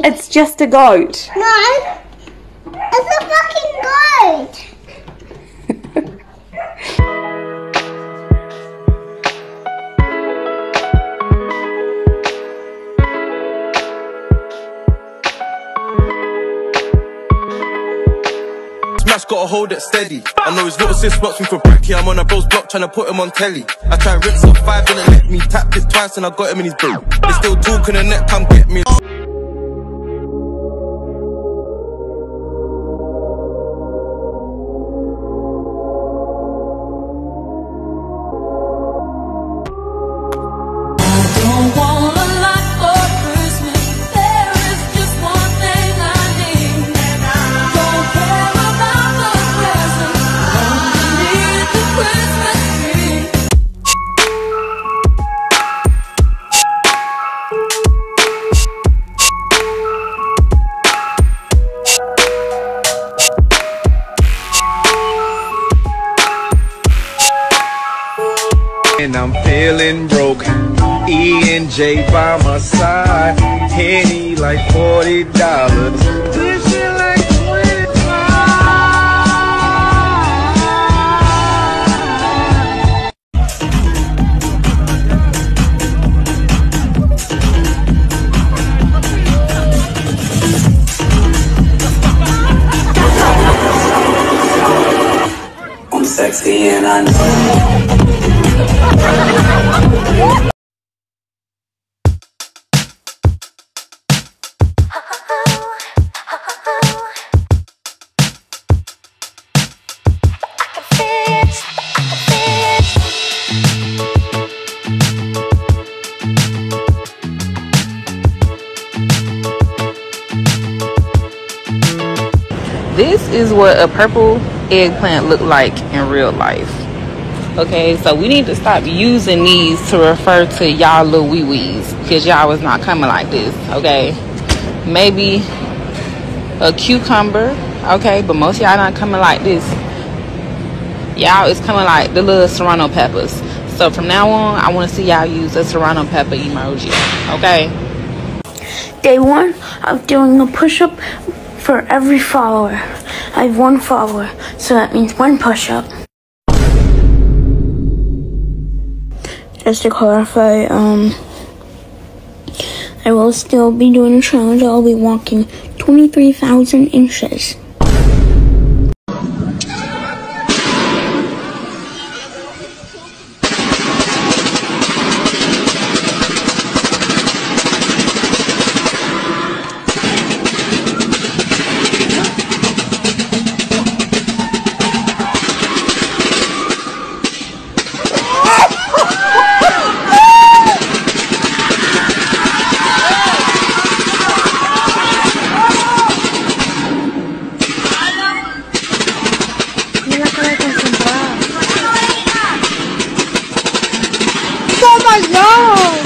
It's just a goat. No, it's a fucking goat. Smash gotta hold it steady. I know his little sis watch me for bracky. I'm on a bro's block trying to put him on telly. I try and rinse up 5, didn't let me. Tapped it twice and I got him in his boot. They still talking the net, come get me. And I'm feeling broke. E and J by my side. Henny like $40. This shit like 25. I'm sexy and I know. This is what a purple eggplant looked like in real life. Okay, so we need to stop using these to refer to y'all little wee-wees, because y'all was not coming like this. Okay, maybe a cucumber. Okay, but most y'all not coming like this. Y'all is coming like the little serrano peppers. So from now on, I want to see y'all use a serrano pepper emoji. Okay, Day 1 of doing a push-up for every follower. I have 1 follower, so that means 1 push-up. Just to clarify, I will still be doing a challenge. I'll be walking 23,000 inches. Oh my God!